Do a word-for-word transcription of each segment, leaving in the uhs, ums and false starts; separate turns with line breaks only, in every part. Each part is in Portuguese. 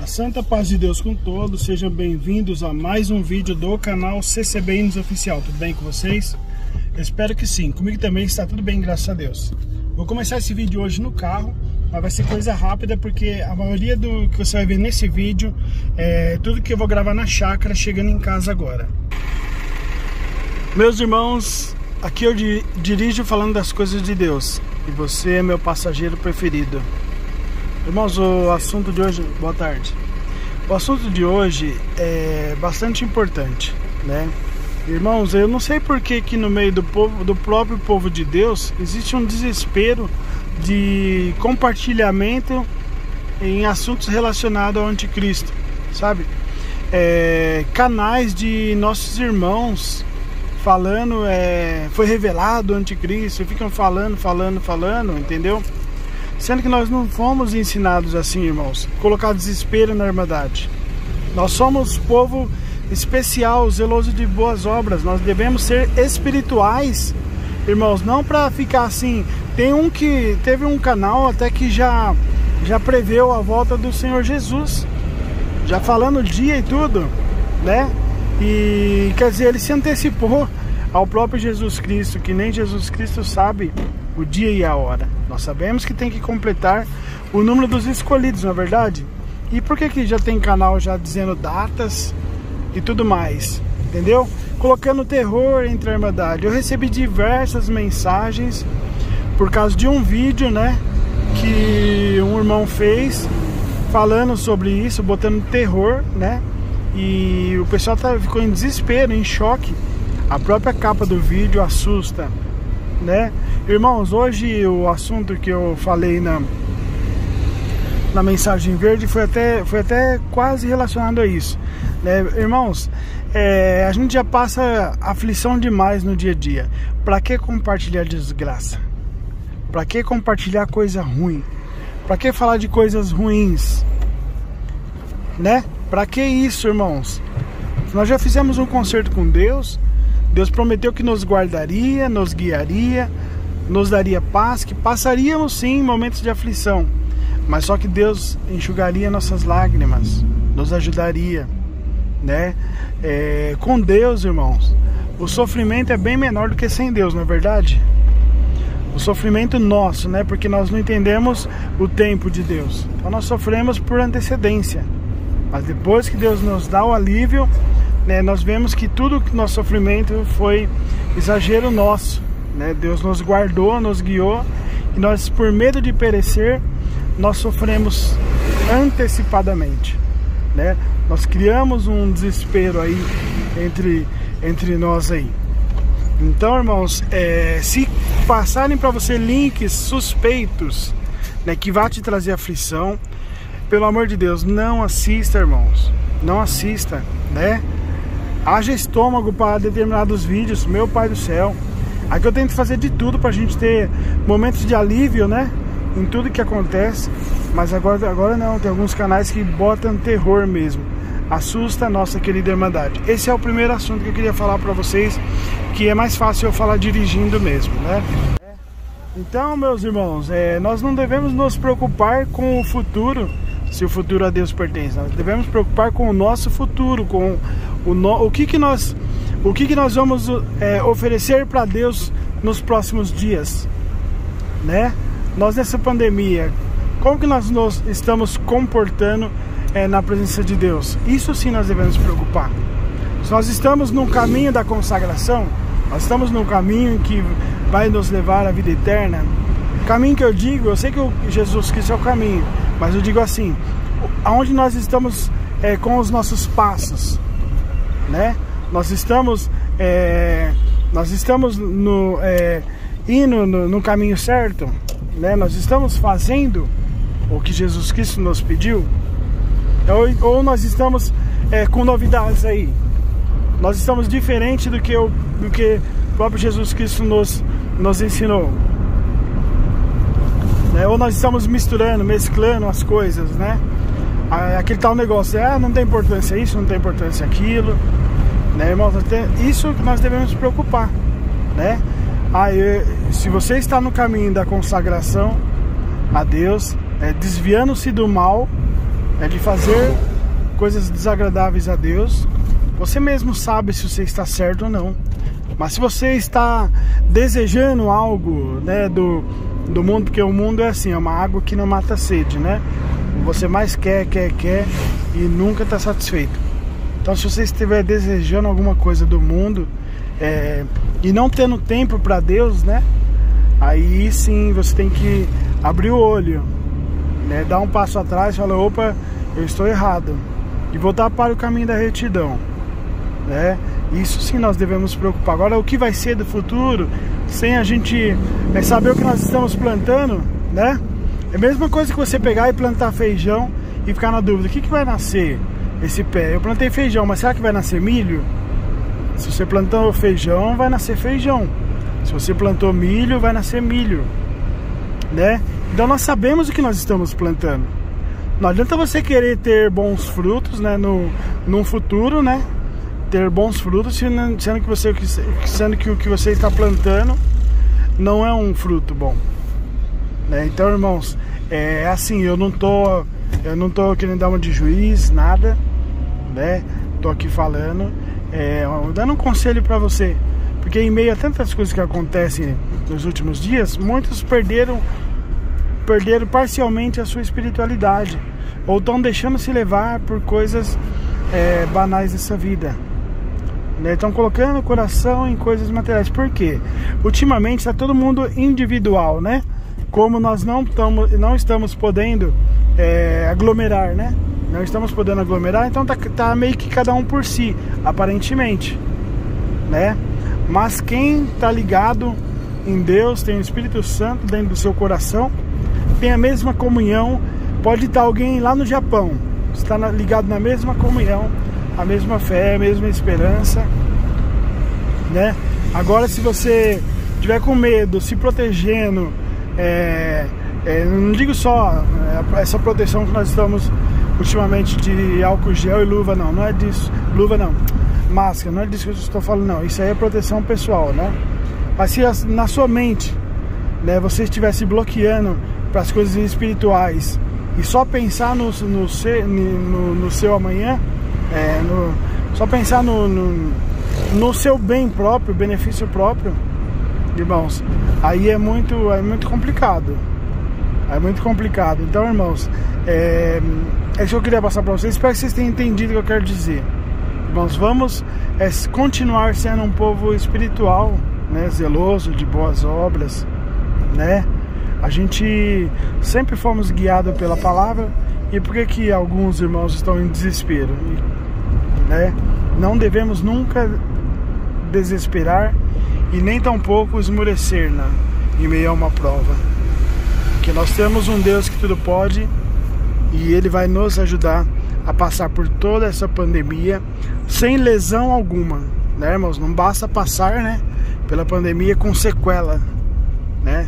A santa paz de Deus com todos, sejam bem-vindos a mais um vídeo do canal C C B Hinos Oficial. Tudo bem com vocês? Eu espero que sim, comigo também está tudo bem, graças a Deus. Vou começar esse vídeo hoje no carro, mas vai ser coisa rápida porque a maioria do que você vai ver nesse vídeo é tudo que eu vou gravar na chácara chegando em casa agora. Meus irmãos, aqui eu dirijo falando das coisas de Deus e você é meu passageiro preferido. Irmãos, o assunto de hoje... Boa tarde. O assunto de hoje é bastante importante, né? Irmãos, eu não sei por que que no meio do povo, do próprio povo de Deus, existe um desespero de compartilhamento em assuntos relacionados ao anticristo, sabe? É, canais de nossos irmãos falando, é, foi revelado o anticristo, ficam falando, falando, falando, entendeu? Sendo que nós não fomos ensinados assim, irmãos, colocar desespero na Irmandade. Nós somos povo especial, zeloso de boas obras. Nós devemos ser espirituais, irmãos, não para ficar assim. Tem um que teve um canal até que já já preveu a volta do Senhor Jesus, já falando o dia e tudo, né? E quer dizer, ele se antecipou ao próprio Jesus Cristo, que nem Jesus Cristo sabe o dia e a hora. Nós sabemos que tem que completar o número dos escolhidos, não é verdade? E por que que já tem canal já dizendo datas e tudo mais, entendeu? Colocando terror entre a Irmandade. Eu recebi diversas mensagens por causa de um vídeo, né, que um irmão fez falando sobre isso, botando terror, né? E o pessoal tá, ficou em desespero, em choque. A própria capa do vídeo assusta, né? Irmãos, hoje o assunto que eu falei na, na mensagem verde foi até, foi até quase relacionado a isso, né? Irmãos, é, a gente já passa aflição demais no dia a dia. Pra que compartilhar desgraça? Pra que compartilhar coisa ruim? Pra que falar de coisas ruins? Né? Pra que isso, irmãos? Nós já fizemos um concerto com Deus. Deus prometeu que nos guardaria, nos guiaria, nos daria paz, que passaríamos sim momentos de aflição, mas só que Deus enxugaria nossas lágrimas, nos ajudaria, né? É, com Deus, irmãos, o sofrimento é bem menor do que sem Deus, não é verdade? O sofrimento nosso, né? Porque nós não entendemos o tempo de Deus, então nós sofremos por antecedência, mas depois que Deus nos dá o alívio, né, nós vemos que tudo que nosso sofrimento foi exagero nosso, né? Deus nos guardou, nos guiou, e nós, por medo de perecer, nós sofremos antecipadamente, né? Nós criamos um desespero aí entre, entre nós aí. Então, irmãos, é, se passarem para você links suspeitos, né, que vá te trazer aflição, pelo amor de Deus, não assista, irmãos, não assista, né? Haja estômago para determinados vídeos, meu pai do céu. Aqui eu tento fazer de tudo pra gente ter momentos de alívio, né, em tudo que acontece. Mas agora, agora não, tem alguns canais que botam terror mesmo. Assusta a nossa querida Irmandade. Esse é o primeiro assunto que eu queria falar pra vocês, que é mais fácil eu falar dirigindo mesmo, né? Então, meus irmãos, é, nós não devemos nos preocupar com o futuro, se o futuro a Deus pertence. Nós devemos nos preocupar com o nosso futuro, com o, no, o que que nós, o que que nós vamos é, oferecer para Deus nos próximos dias, né? Nós nessa pandemia, como que nós nos estamos comportando é, na presença de Deus? Isso sim nós devemos nos preocupar. Se nós estamos no caminho da consagração, nós estamos no caminho que vai nos levar à vida eterna. O caminho que eu digo, eu sei que o Jesus Cristo é o caminho, mas eu digo assim, aonde nós estamos é, com os nossos passos, né? Nós estamos, é, nós estamos no, é, indo no, no caminho certo, né? Nós estamos fazendo o que Jesus Cristo nos pediu, ou, ou nós estamos é, com novidades aí. Nós estamos diferente do que o, do que o próprio Jesus Cristo nos, nos ensinou. É, ou nós estamos misturando, mesclando as coisas, né? Aquele tal negócio, ah, não tem importância isso, não tem importância aquilo, né, irmãos? Isso que nós devemos nos preocupar, né? Ah, eu, se você está no caminho da consagração a Deus, é, desviando-se do mal, é de fazer coisas desagradáveis a Deus. Você mesmo sabe se você está certo ou não. Mas se você está desejando algo, né, do, do mundo, porque o mundo é assim, é uma água que não mata a sede, né? Você mais quer, quer, quer e nunca está satisfeito. Então, se você estiver desejando alguma coisa do mundo é, e não tendo tempo para Deus, né? Aí sim você tem que abrir o olho, né? Dar um passo atrás e falar: opa, eu estou errado, e voltar para o caminho da retidão, né? Isso sim nós devemos nos preocupar. Agora, o que vai ser do futuro, sem a gente é, saber o que nós estamos plantando, né? É a mesma coisa que você pegar e plantar feijão e ficar na dúvida: o que, que vai nascer esse pé? Eu plantei feijão, mas será que vai nascer milho? Se você plantou feijão, vai nascer feijão. Se você plantou milho, vai nascer milho, né? Então nós sabemos o que nós estamos plantando. Não adianta você querer ter bons frutos, né, no, no futuro, né? Ter bons frutos, sendo que, você, sendo que o que você está plantando não é um fruto bom, né? Então, irmãos, é assim, eu não tô, eu não tô querendo dar uma de juiz, nada, né? Tô aqui falando, é, dando um conselho para você, porque em meio a tantas coisas que acontecem nos últimos dias, muitos perderam, perderam parcialmente a sua espiritualidade, ou estão deixando se levar por coisas é, banais dessa vida. Estão colocando o coração em coisas materiais. Por quê? Ultimamente está todo mundo individual, né? Como nós não, tamo, não estamos podendo é, aglomerar, né? Não estamos podendo aglomerar, então tá, tá meio que cada um por si, aparentemente, né? Mas quem tá ligado em Deus, tem o Espírito Santo dentro do seu coração, tem a mesma comunhão. Pode estar alguém lá no Japão, está ligado na mesma comunhão, a mesma fé, a mesma esperança, né? Agora, se você tiver com medo, se protegendo, é, é, não digo só é, essa proteção que nós estamos ultimamente de álcool gel e luva, não, não é disso, luva não, máscara, não é disso que eu estou falando, não, isso aí é proteção pessoal, né? Mas se na sua mente, né, você estivesse bloqueando para as coisas espirituais e só pensar no, no, seu, no, no seu amanhã, É, no, só pensar no, no, no seu bem próprio, benefício próprio, irmãos, aí é muito, é muito complicado. É muito complicado. Então, irmãos, é, é isso que eu queria passar para vocês. Espero que vocês tenham entendido o que eu quero dizer. Irmãos, vamos é, continuar sendo um povo espiritual, né, zeloso, de boas obras, né? A gente sempre fomos guiados pela palavra. E por que que alguns irmãos estão em desespero, né? Não devemos nunca desesperar e nem tampouco esmorecer, né, em meio a uma prova, porque nós temos um Deus que tudo pode e Ele vai nos ajudar a passar por toda essa pandemia sem lesão alguma, né, irmãos? Não basta passar, né, pela pandemia com sequela, né?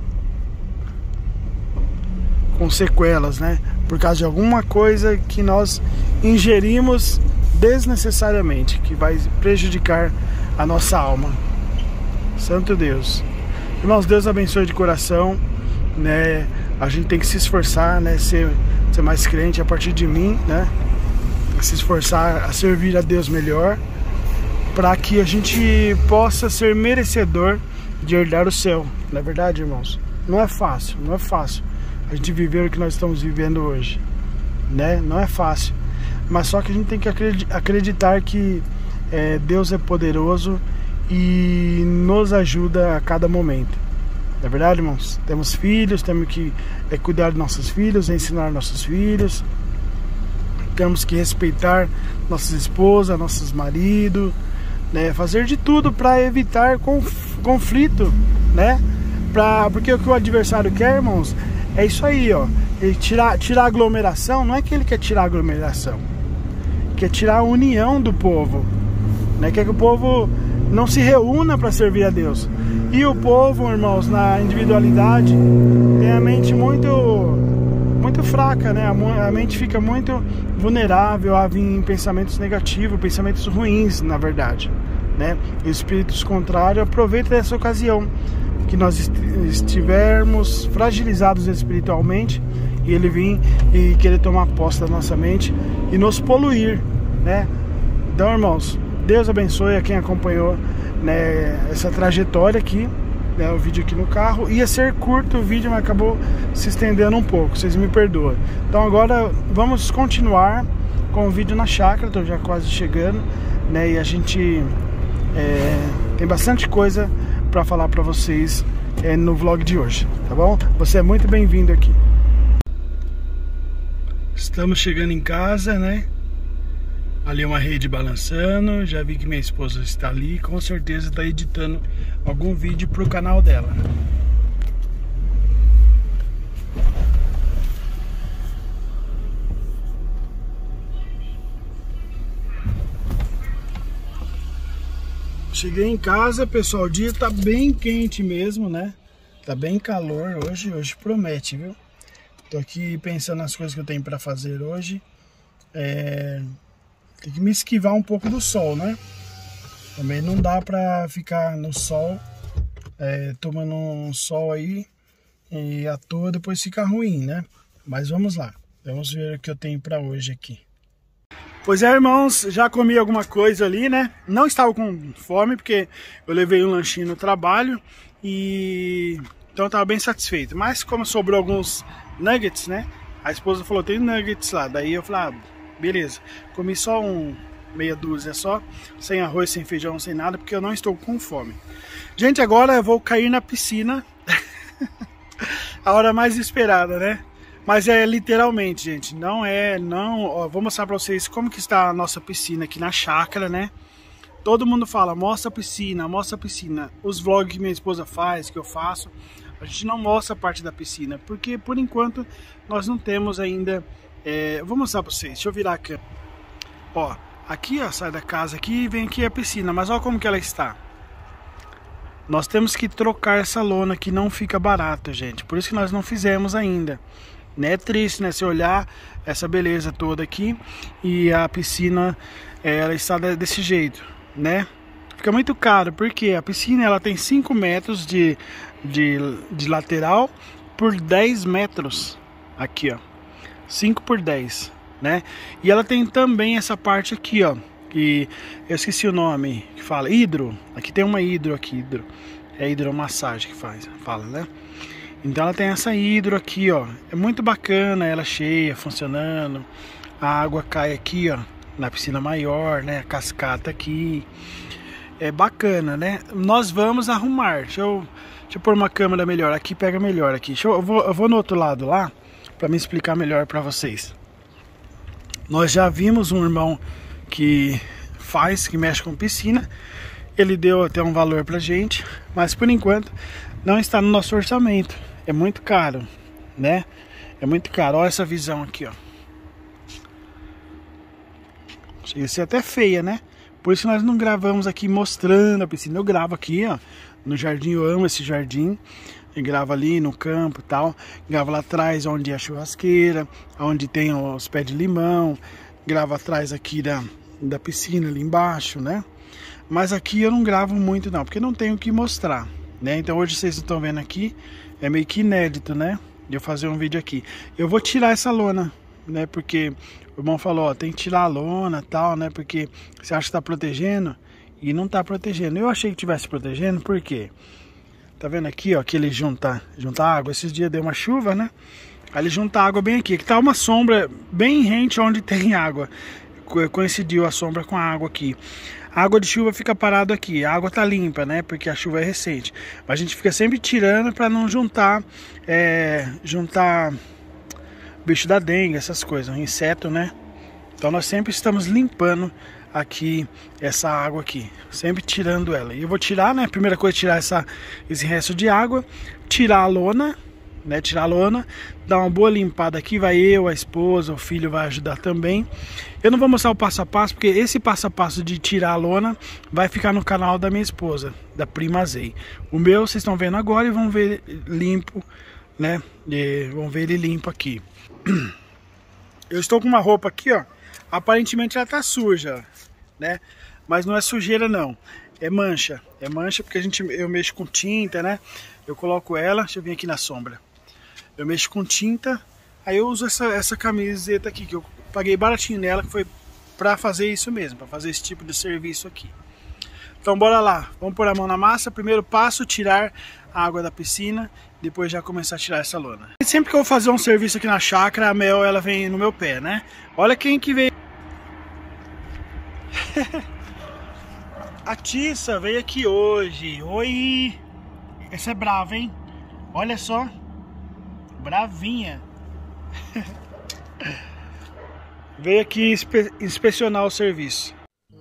Com sequelas, né? Por causa de alguma coisa que nós ingerimos desnecessariamente, que vai prejudicar a nossa alma. Santo Deus. Irmãos, Deus abençoe de coração, né? A gente tem que se esforçar, né? Ser, ser mais crente a partir de mim, né? Se esforçar a servir a Deus melhor, para que a gente possa ser merecedor de herdar o céu. Não é verdade, irmãos? Não é fácil, não é fácil a gente viver o que nós estamos vivendo hoje, né? Não é fácil, mas só que a gente tem que acreditar que é, Deus é poderoso e nos ajuda a cada momento. Não é verdade, irmãos? Temos filhos, temos que é, cuidar dos nossos filhos, ensinar nossos filhos, temos que respeitar nossas esposas, nossos maridos, né? Fazer de tudo para evitar conf conflito, né? Pra, porque o que o adversário quer, irmãos, é isso aí, ó. Ele tirar, tirar a aglomeração. Não é que ele quer tirar a aglomeração, quer tirar a união do povo, né? Quer que o povo não se reúna para servir a Deus. E o povo, irmãos, na individualidade, tem a mente muito muito fraca, né? A mente fica muito vulnerável a vir pensamentos negativos, pensamentos ruins, na verdade, né? E espíritos contrários aproveitam dessa ocasião que nós est estivermos fragilizados espiritualmente e ele vir e querer tomar posse da nossa mente e nos poluir, né? Então, irmãos, Deus abençoe a quem acompanhou, né, essa trajetória aqui, né, o vídeo aqui no carro. Ia ser curto o vídeo, mas acabou se estendendo um pouco, vocês me perdoam. Então agora vamos continuar com o vídeo na chácara, estou já quase chegando, né, e a gente é, tem bastante coisa para falar para vocês é, no vlog de hoje, tá bom? Você é muito bem-vindo aqui. Estamos chegando em casa, né? Ali uma rede balançando, já vi que minha esposa está ali, com certeza está editando algum vídeo para o canal dela. Cheguei em casa, pessoal, o dia tá bem quente mesmo, né? Tá bem calor hoje, hoje promete, viu? Tô aqui pensando nas coisas que eu tenho para fazer hoje. É... Tem que me esquivar um pouco do sol, né? Também não dá pra ficar no sol, é, tomando um sol aí e à toa depois fica ruim, né? Mas vamos lá, vamos ver o que eu tenho pra hoje aqui. Pois é, irmãos, já comi alguma coisa ali, né? Não estava com fome porque eu levei um lanchinho no trabalho e então eu estava bem satisfeito. Mas como sobrou alguns nuggets, né? A esposa falou, tem nuggets lá. Daí eu falei, ah, beleza, comi só um, meia dúzia só, sem arroz, sem feijão, sem nada, porque eu não estou com fome. Gente, agora eu vou cair na piscina, a hora mais esperada, né? Mas é literalmente, gente, não é, não, ó, vou mostrar pra vocês como que está a nossa piscina aqui na chácara, né? Todo mundo fala, mostra a piscina, mostra a piscina. Os vlogs que minha esposa faz, que eu faço, a gente não mostra a parte da piscina, porque por enquanto nós não temos ainda. É, vou mostrar pra vocês, deixa eu virar a câmera. Ó, aqui ó, sai da casa aqui e vem aqui a piscina, mas olha como que ela está. Nós temos que trocar essa lona que não fica barato, gente. Por isso que nós não fizemos ainda, né? É triste, né? Se olhar essa beleza toda aqui e a piscina, ela está desse jeito, né? Fica muito caro, porque a piscina ela tem cinco metros de, de, de lateral por dez metros. Aqui, ó. cinco por dez, né? E ela tem também essa parte aqui, ó, que eu esqueci o nome, que fala hidro. Aqui tem uma hidro aqui, hidro. É hidromassagem que faz, fala, né? Então ela tem essa hidro aqui, ó. É muito bacana, ela cheia, funcionando. A água cai aqui, ó, na piscina maior, né? A cascata aqui. É bacana, né? Nós vamos arrumar. Deixa eu, deixa eu pôr uma câmera melhor. Aqui pega melhor aqui. Deixa eu, eu, vou, eu vou no outro lado lá, para me explicar melhor para vocês. Nós já vimos um irmão que faz, que mexe com piscina. Ele deu até um valor pra gente, mas por enquanto não está no nosso orçamento. É muito caro, né? É muito caro. Olha essa visão aqui, ó. Chega a ser até feia, né? Por isso nós não gravamos aqui mostrando a piscina. Eu gravo aqui, ó, no jardim. Eu amo esse jardim. E grava ali no campo e tal, grava lá atrás onde é a churrasqueira, onde tem os pés de limão, grava atrás aqui da, da piscina ali embaixo, né? Mas aqui eu não gravo muito não, porque não tenho o que mostrar, né? Então hoje vocês estão vendo aqui, é meio que inédito, né? De eu fazer um vídeo aqui. Eu vou tirar essa lona, né? Porque o irmão falou, ó, tem que tirar a lona e tal, né? Porque você acha que tá protegendo e não tá protegendo. Eu achei que tivesse protegendo, por quê? Tá vendo aqui, ó, que ele junta, junta água. Esses dias deu uma chuva, né? Aí ele junta água bem aqui. Aqui tá uma sombra bem rente onde tem água. Coincidiu a sombra com a água aqui. A água de chuva fica parada aqui. A água tá limpa, né? Porque a chuva é recente. Mas a gente fica sempre tirando para não juntar, é, juntar bicho da dengue, essas coisas, inseto, né? Então nós sempre estamos limpando aqui essa água aqui, sempre tirando ela. E eu vou tirar, né? Primeira coisa, tirar essa, esse resto de água, tirar a lona, né? Tirar a lona, dar uma boa limpada aqui. Vai eu, a esposa, o filho vai ajudar também. Eu não vou mostrar o passo a passo, porque esse passo a passo de tirar a lona vai ficar no canal da minha esposa, da Prima Zei. O meu vocês estão vendo agora e vão ver limpo, né? E vão ver ele limpo aqui. Eu estou com uma roupa aqui, ó. Aparentemente ela tá suja, né? Mas não é sujeira não. é mancha. É mancha porque a gente, eu mexo com tinta, né? Eu coloco ela, deixa eu vir aqui na sombra. Eu mexo com tinta, aí eu uso essa, essa camiseta aqui, que eu paguei baratinho nela, que foi pra fazer isso mesmo, pra fazer esse tipo de serviço aqui. Então bora lá, vamos pôr a mão na massa. Primeiro passo, tirar a água da piscina, depois já começar a tirar essa lona. E sempre que eu vou fazer um serviço aqui na chácara, a Mel, ela vem no meu pé, né? Olha quem que veio. A Tissa veio aqui hoje. Oi! Essa é brava, hein? Olha só. Bravinha. Veio aqui inspe inspecionar o serviço.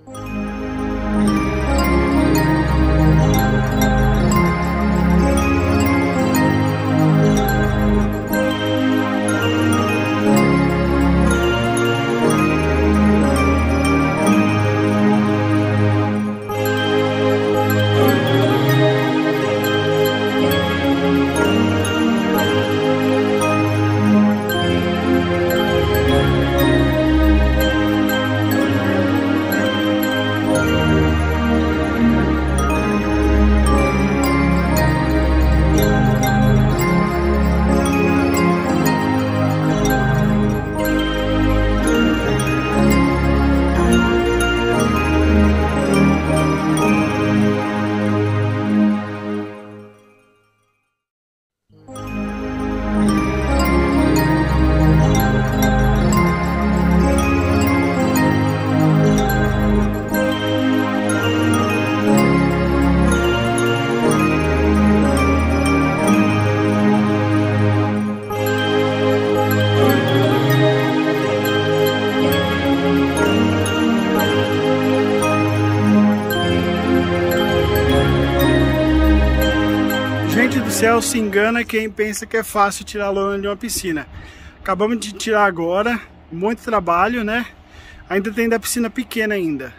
Gente do céu, se engana quem pensa que é fácil tirar a lona de uma piscina. Acabamos de tirar agora, muito trabalho, né? Ainda tem da piscina pequena ainda.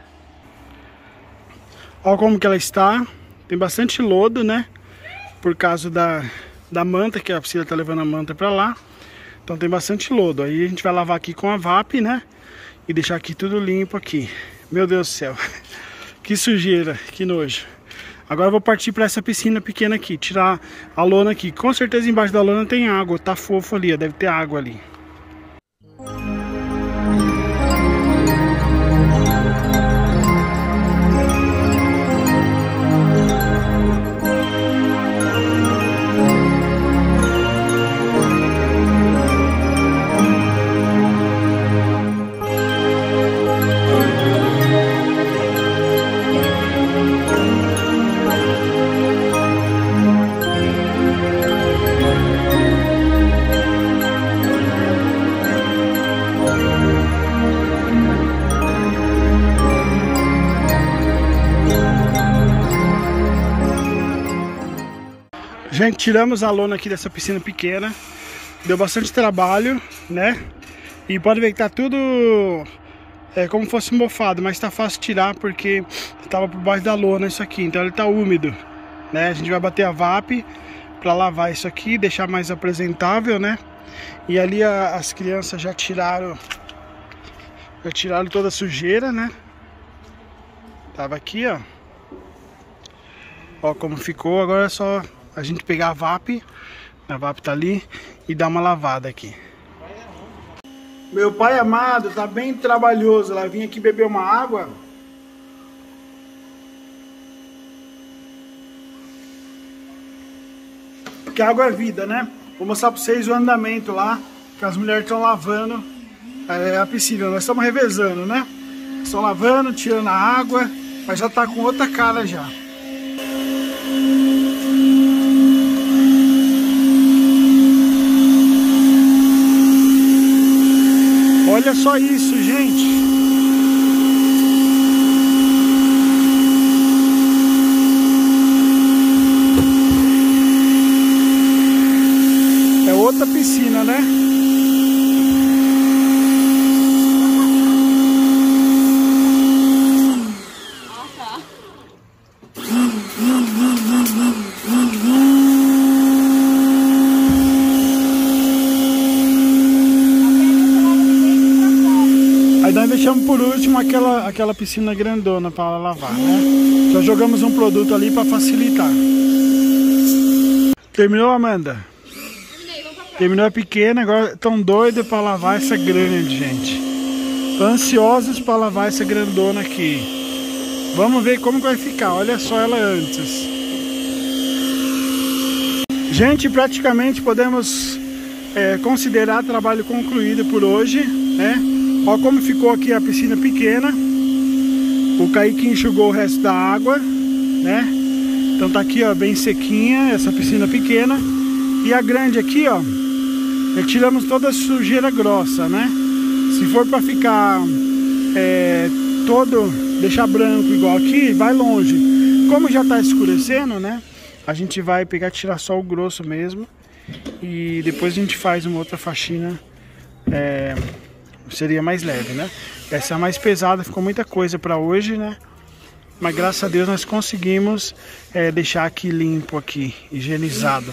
Olha como que ela está. Tem bastante lodo, né? Por causa da, da manta, que a piscina tá levando a manta pra lá. Então tem bastante lodo. Aí a gente vai lavar aqui com a V A P, né? E deixar aqui tudo limpo aqui. Meu Deus do céu. Que sujeira, que nojo. Agora eu vou partir para essa piscina pequena aqui, tirar a lona aqui. Com certeza embaixo da lona tem água, tá fofo ali, deve ter água ali. Gente, tiramos a lona aqui dessa piscina pequena. Deu bastante trabalho, né? E pode ver que tá tudo é, como fosse mofado, mas tá fácil tirar porque tava por baixo da lona isso aqui. Então ele tá úmido, né? A gente vai bater a V A P pra lavar isso aqui, deixar mais apresentável, né? E ali a, as crianças já tiraram Já tiraram toda a sujeira, né? Tava aqui, ó. Ó como ficou. Agora é só a gente pegar a V A P, a V A P tá ali, e dar uma lavada aqui. Meu pai amado, tá bem trabalhoso. Ela vinha aqui beber uma água. Porque água é vida, né? Vou mostrar pra vocês o andamento lá, que as mulheres estão lavando é, a piscina. Nós estamos revezando, né? Estão lavando, tirando a água, mas já tá com outra cara já. Olha só isso, gente. É outra piscina, né?
Ah, tá.
Aí nós deixamos por último aquela, aquela piscina grandona para lavar, né? Só jogamos um produto ali para facilitar. Terminou, Amanda?
Terminei, vamos pra próxima.
Terminou a pequena, agora estão doidos para lavar essa grande, gente. Estão ansiosos para lavar essa grandona aqui. Vamos ver como vai ficar, olha só ela antes. Gente, praticamente podemos é, considerar trabalho concluído por hoje, né? Olha como ficou aqui a piscina pequena. O Kaique enxugou o resto da água, né? Então tá aqui, ó, bem sequinha essa piscina pequena. E a grande aqui, ó, tiramos toda a sujeira grossa, né? Se for para ficar é, todo, deixar branco igual aqui, vai longe. Como já tá escurecendo, né? A gente vai pegar, tirar só o grosso mesmo. E depois a gente faz uma outra faxina, é, seria mais leve, né? Essa é a mais pesada, ficou muita coisa para hoje, né? Mas graças a Deus nós conseguimos é, deixar aqui limpo, aqui, higienizado.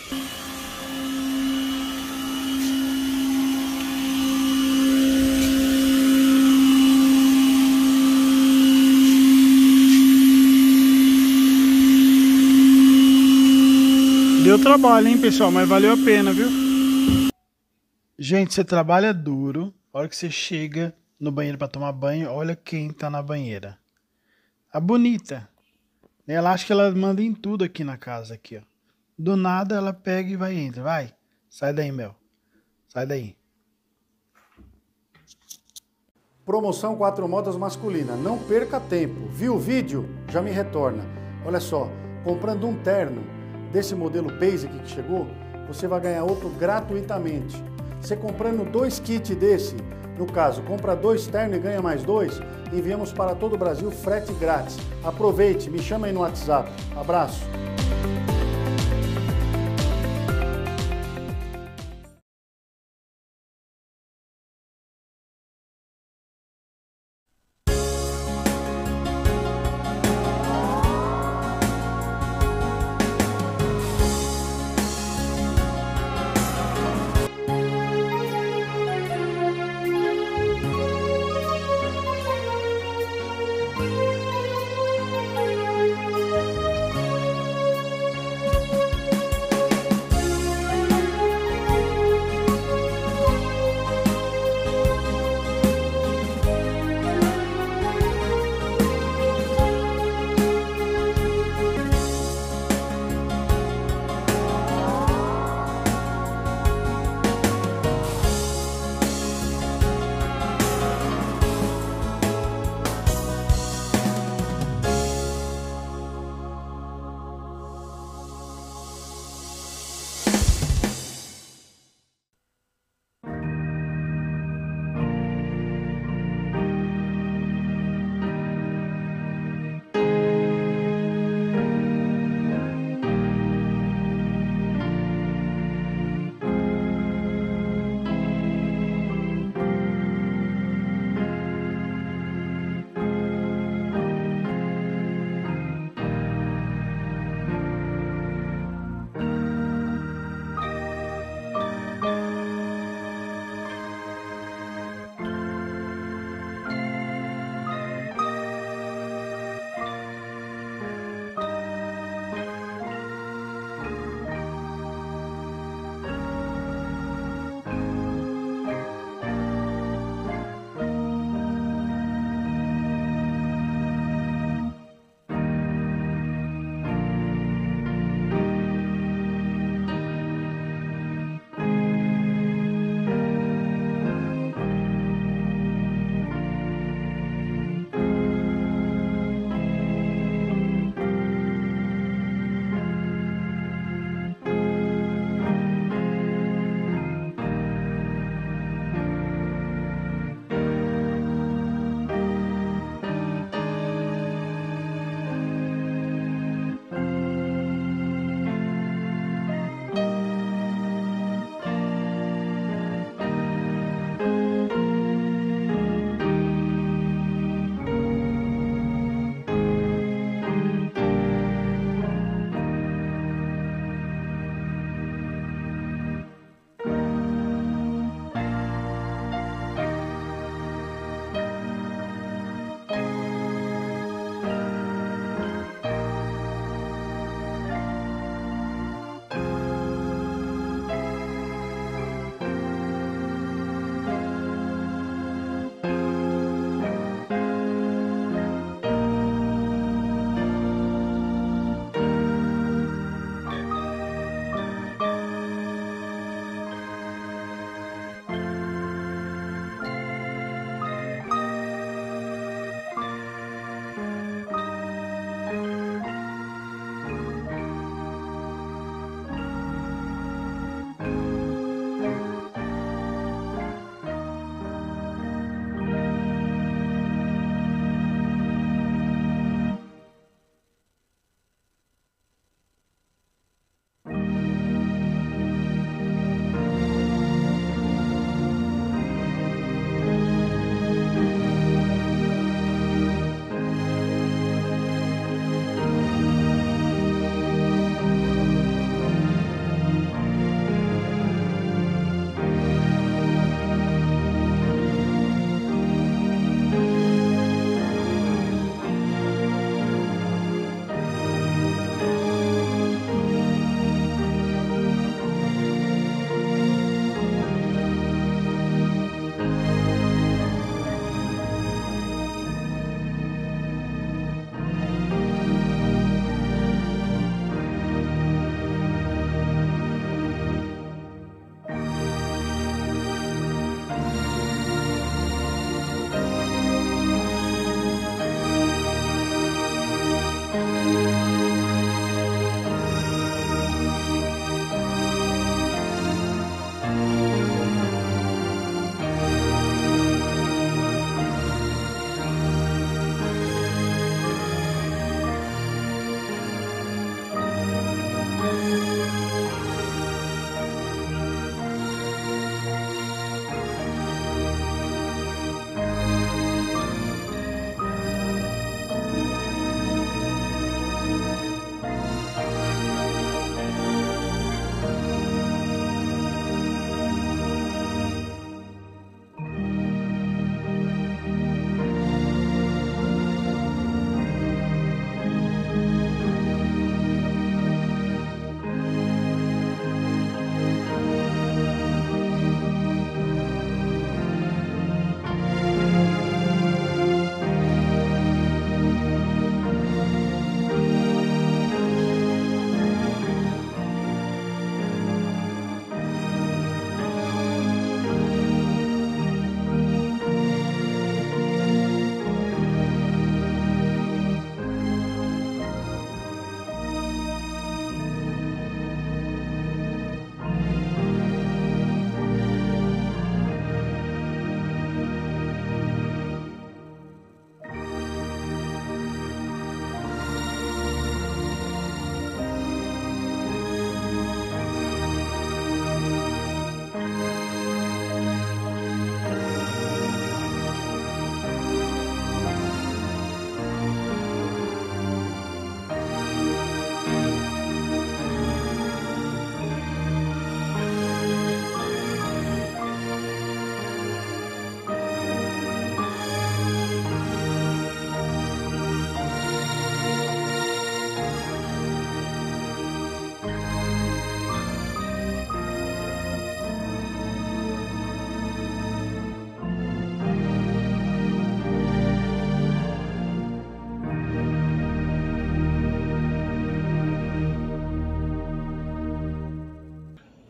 Deu trabalho, hein, pessoal, mas valeu a pena, viu? Gente, você trabalha duro, a hora que você chega no banheiro para tomar banho, olha quem tá na banheira. A bonita. Ela acha que ela manda em tudo aqui na casa, aqui, ó. Do nada ela pega e vai entra, vai. Sai daí, Mel. Sai daí.
Promoção quatro modas masculina. Não perca tempo. Viu o vídeo? Já me retorna. Olha só, comprando um terno desse modelo Basic que chegou, você vai ganhar outro gratuitamente. Você comprando dois kits desse, no caso, compra dois ternos e ganha mais dois, enviamos para todo o Brasil, frete grátis. Aproveite, me chama aí no WhatsApp. Abraço!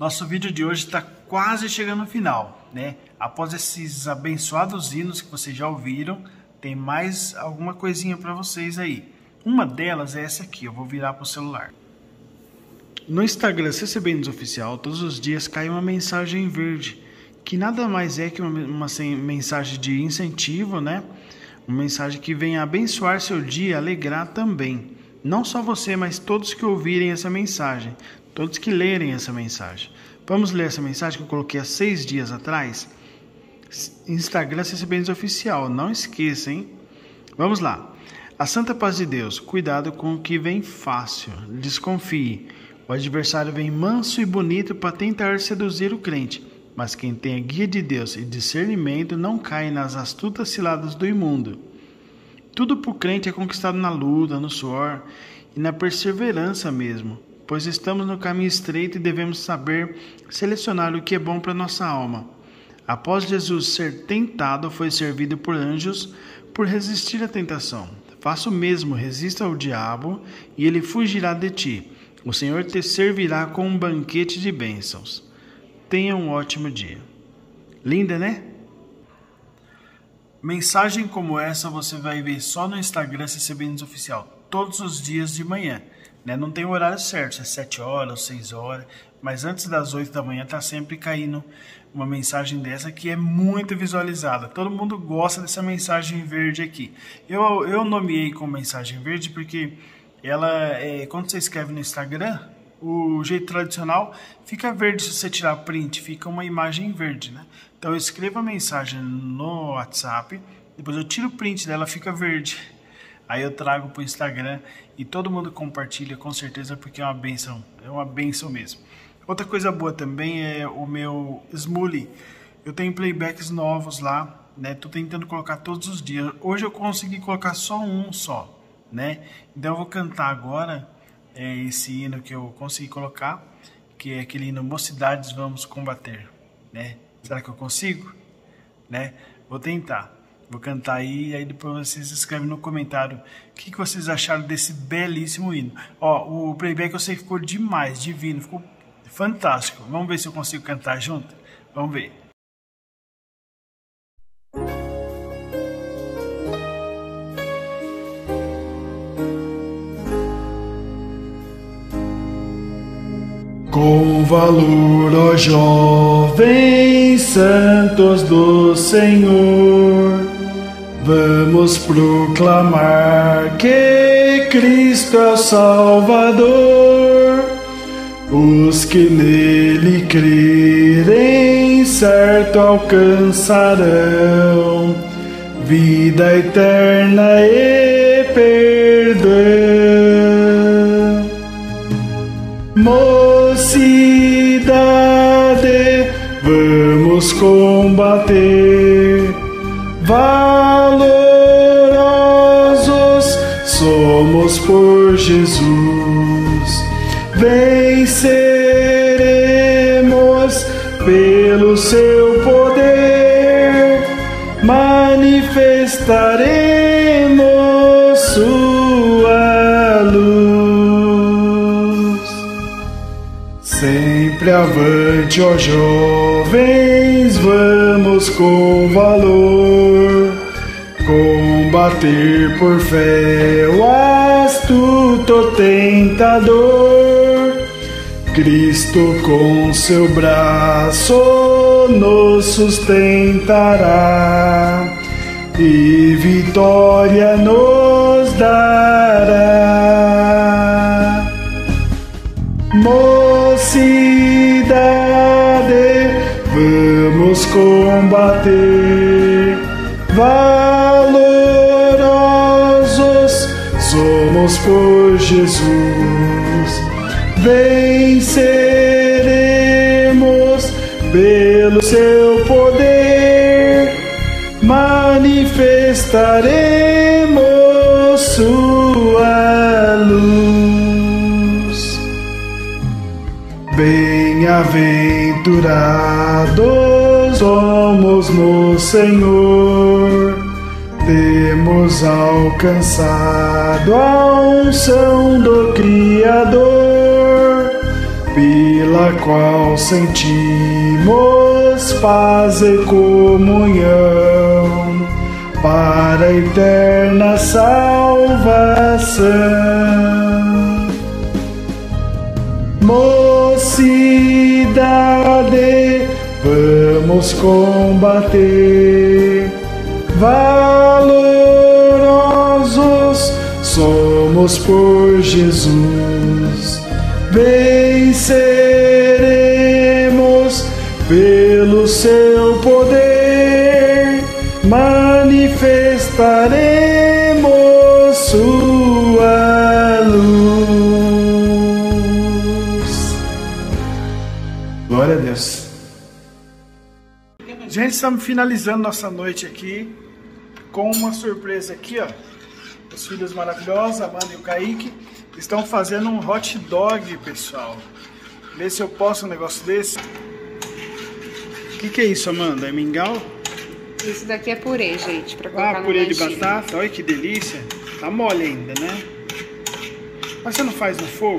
Nosso vídeo de hoje está quase chegando no final, né? Após esses abençoados hinos que vocês já ouviram, tem mais alguma coisinha para vocês aí. Uma delas é essa aqui, eu vou virar para o celular. No Instagram C C B Hinos Oficial, todos os dias cai uma mensagem verde, que nada mais é que uma, uma mensagem de incentivo, né? Uma mensagem que vem abençoar seu dia, alegrar também. Não só você, mas todos que ouvirem essa mensagem, todos que lerem essa mensagem. Vamos ler essa mensagem que eu coloquei há seis dias atrás? Instagram C C B Hinos Oficial, não esqueça, hein? Vamos lá. A santa paz de Deus, cuidado com o que vem fácil, desconfie. O adversário vem manso e bonito para tentar seduzir o crente, mas quem tem a guia de Deus e discernimento não cai nas astutas ciladas do imundo. Tudo para o crente é conquistado na luta, no suor e na perseverança mesmo, pois estamos no caminho estreito e devemos saber selecionar o que é bom para nossa alma. Após Jesus ser tentado, foi servido por anjos por resistir à tentação. Faça o mesmo, resista ao diabo e ele fugirá de ti. O Senhor te servirá com um banquete de bênçãos. Tenha um ótimo dia. Linda, né? Mensagem como essa você vai ver só no Instagram C C B Hinos Oficial, todos os dias de manhã. Né? Não tem o horário certo, se é sete horas ou seis horas, mas antes das oito da manhã tá sempre caindo uma mensagem dessa que é muito visualizada. Todo mundo gosta dessa mensagem verde aqui. Eu, eu nomeei como mensagem verde porque ela, é, quando você escreve no Instagram, o jeito tradicional fica verde. Se você tirar print, fica uma imagem verde, né? Então eu escrevo a mensagem no WhatsApp, depois eu tiro o print dela, fica verde. Aí eu trago para o Instagram e todo mundo compartilha com certeza, porque é uma benção, é uma benção mesmo. Outra coisa boa também é o meu Smule. Eu tenho playbacks novos lá, né? Tô tentando colocar todos os dias. Hoje eu consegui colocar só um só, né? Então eu vou cantar agora é, esse hino que eu consegui colocar, que é aquele hino Mocidades Vamos Combater, né? Será que eu consigo? Né? Vou tentar. Vou cantar aí e aí depois vocês escrevem no comentário o que, que vocês acharam desse belíssimo hino. Ó, o playback eu sei que ficou demais, divino, ficou fantástico. Vamos ver se eu consigo cantar junto? Vamos ver. Com valor, ó jovens santos do Senhor, vamos proclamar que Cristo é o Salvador. Os que nele crerem certo alcançarão vida eterna e perdão. Mocidade, vamos combater, valorosos somos por Jesus, venceremos pelo seu poder, manifestaremos sua luz. Sempre avante, ó jovens, vamos com valor combater por fé o astuto tentador. Cristo com seu braço nos sustentará e vitória nos dará. Mocidade, vamos combater, valorosos somos por Jesus, venceremos pelo seu poder, manifestaremos sua luz. Bem-aventurados somos no Senhor, temos alcançado a unção do Criador. pela qual sentimos paz e comunhão para a eterna salvação. Mocidade, vamos combater, valorosos somos por Jesus, venceremos pelo seu poder, manifestaremos sua luz. Glória a Deus. Gente, estamos finalizando nossa noite aqui com uma surpresa aqui, ó. Os filhos maravilhosos, a Amanda e o Kaique, estão fazendo um hot dog, pessoal. Vê se eu posto um negócio desse. O que, que é isso, Amanda? É mingau?
Isso daqui é purê, gente, pra colocar
Ah,
no
purê de
lanchinho.
batata. Olha que delícia. Tá mole ainda, né? Mas você não faz no fogo?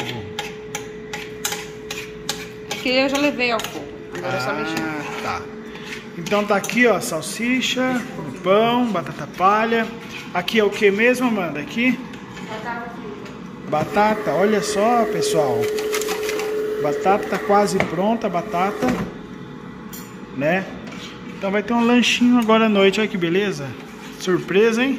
Aqui eu já levei ao fogo. Agora é só mexer.
Ah, tá. Então tá aqui, ó, salsicha, pão, batata palha. Aqui é o que mesmo, Amanda? Aqui?
Batata frita.
Batata, olha só, pessoal. Batata tá quase pronta, batata, né? Então vai ter um lanchinho agora à noite, olha que beleza. Surpresa, hein?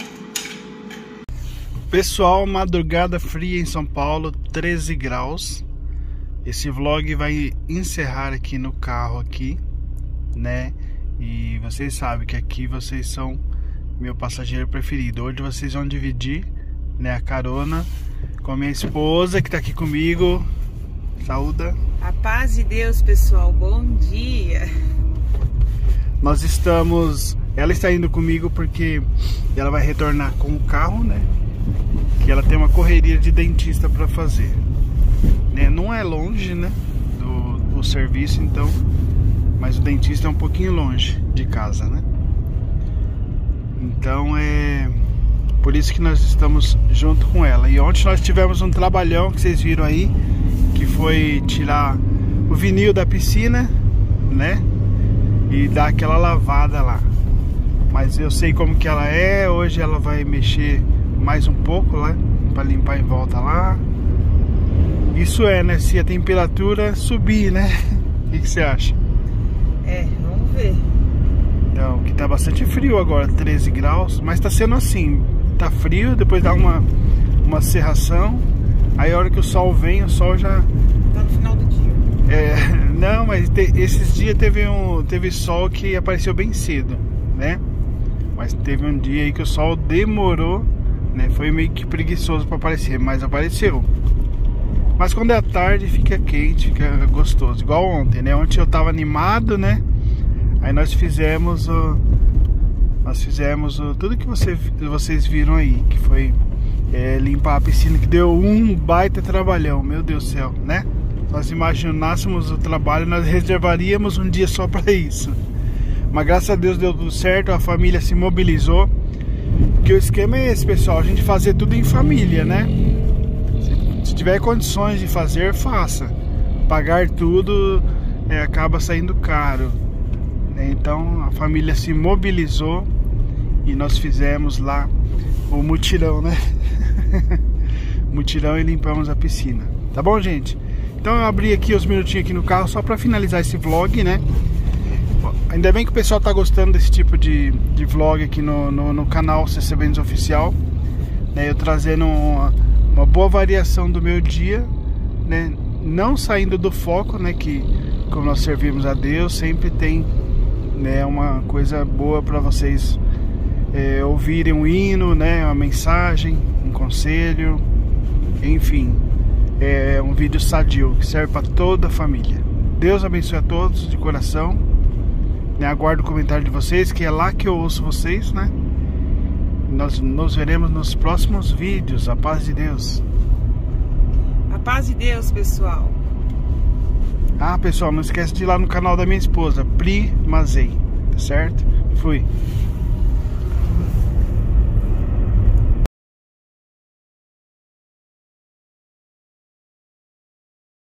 Pessoal, madrugada fria em São Paulo, treze graus. Esse vlog vai encerrar aqui no carro aqui, né? E vocês sabem que aqui vocês são meu passageiro preferido. Hoje vocês vão dividir, né, a carona com a minha esposa que tá aqui comigo. Saúda.
A paz de Deus, pessoal. Bom dia.
Nós estamos... Ela está indo comigo porque ela vai retornar com o carro, né? Que ela tem uma correria de dentista para fazer, né? Não é longe, né, do, do serviço, então, mas o dentista é um pouquinho longe de casa, né? Então é por isso que nós estamos junto com ela. E ontem nós tivemos um trabalhão que vocês viram aí, que foi tirar o vinil da piscina, né? E dar aquela lavada lá. Mas eu sei como que ela é. Hoje ela vai mexer mais um pouco lá, para limpar em volta lá. Isso é, né? Se a temperatura subir, né? O que, que você acha?
É, vamos ver.
Então, que tá bastante frio agora, treze graus, mas tá sendo assim, tá frio, depois dá uma, uma cerração, aí a hora que o sol vem, o sol já...
Tá no final do dia.
É, não, mas te, esses dias teve, um, teve sol que apareceu bem cedo, né? Mas teve um dia aí que o sol demorou, né? Foi meio que preguiçoso para aparecer, mas apareceu. Mas quando é tarde fica quente, fica gostoso, igual ontem, né? Ontem eu tava animado, né? Aí nós fizemos o, nós fizemos o, tudo que você, vocês viram aí, que foi é, limpar a piscina, que deu um baita trabalhão, meu Deus do céu, né? Nós imaginássemos o trabalho, nós reservaríamos um dia só para isso. Mas graças a Deus deu tudo certo, a família se mobilizou. Porque o esquema é esse, pessoal, a gente fazer tudo em família, né? Se, se tiver condições de fazer, faça. Pagar tudo é, acaba saindo caro. Então a família se mobilizou e nós fizemos lá o mutirão, né? Mutirão e limpamos a piscina. Tá bom, gente? Então eu abri aqui os minutinhos aqui no carro só para finalizar esse vlog, né? Ainda bem que o pessoal tá gostando desse tipo de, de vlog aqui no, no, no canal C C Benz Oficial, né? Eu trazendo uma, uma boa variação do meu dia, né? Não saindo do foco, né? Que como nós servimos a Deus, sempre tem, né, uma coisa boa para vocês é, ouvirem um hino, né? Uma mensagem, um conselho, enfim. É um vídeo sadio que serve para toda a família. Deus abençoe a todos de coração, né? Aguardo o comentário de vocês, que é lá que eu ouço vocês, né? Nós nos veremos nos próximos vídeos. A paz de Deus.
A paz de Deus, pessoal.
Ah, pessoal, não esquece de ir lá no canal da minha esposa, Pri Mazei, tá certo? Fui.